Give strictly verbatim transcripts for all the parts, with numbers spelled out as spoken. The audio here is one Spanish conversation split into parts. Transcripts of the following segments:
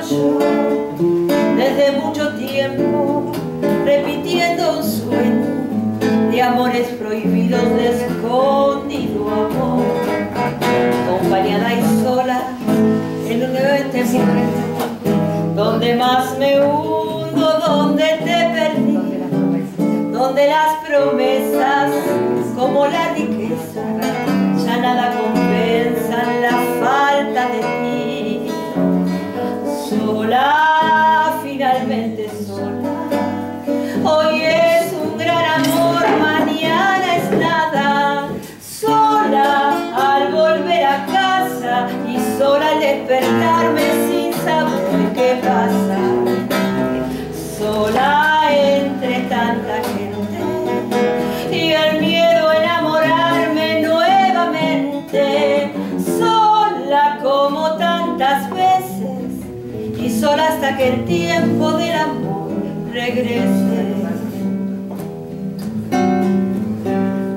yo desde mucho tiempo, repitiendo un sueño de amores prohibidos, de escondido amor, acompañada y sola en un evento donde más me hundo, donde te perdí, donde las promesas como la riqueza ya nada compensan la falta de ti. Sola, finalmente sola, hoy es un gran amor, mañana es nada. Sola al volver a casa y sola al despertarme sin saber qué pasa. Sola entre tanta gente y el miedo a enamorarme nuevamente. Sola como tantas veces y sola hasta que el tiempo del amor regrese.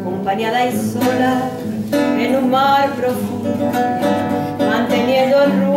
Acompañada y sola en un mar profundo, manteniendo el rumbo